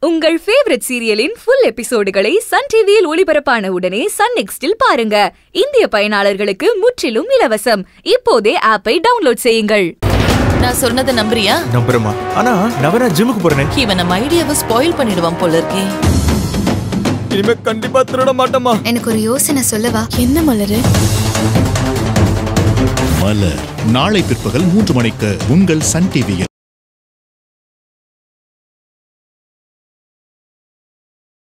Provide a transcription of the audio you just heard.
உங்கள் ஃபேவரட் சீரியலின் ஃபுல் எபிசோடுகளை சன் டிவியில் ஒளிபரப்பான உடனே சன் நெக்ஸ்டில் பாருங்க. இந்திய பயனாளர்களுக்கு முற்றிலும் இலவசம். இப்போதே ஆப்பை டவுன்லோட் செய்யுங்கள். நான் சொன்னதை நம்புறியா? நம்புறேமா. ஆனா நவரா ஜிம்முக்கு போறேன். இவன் நம்ம ஐடியாவை ஸ்பாயில் பண்ணிடுவான் போல இருக்கே. இனிமே கண்டிப்பா திருட மாட்டேமா. எனக்கு ஒரு யோசனை சொல்லவா? என்ன மலரு? மலர் நாளை பிற்பகல் 3 மணிக்கு உங்கள் சன் டிவியில்.